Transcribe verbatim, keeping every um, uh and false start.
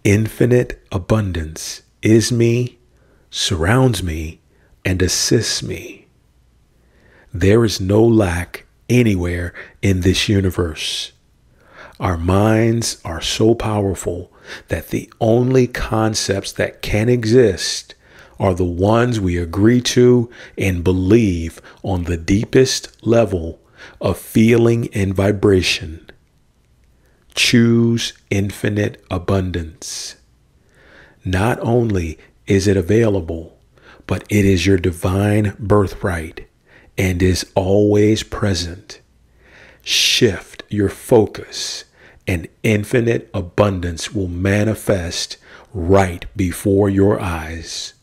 Infinite abundance is me, surrounds me, and assists me. There is no lack anywhere in this universe. Our minds are so powerful that the only concepts that can exist are the ones we agree to and believe on the deepest level of feeling and vibration. Choose infinite abundance. Not only is it available, but it is your divine birthright and is always present. Shift your focus and infinite abundance will manifest right before your eyes.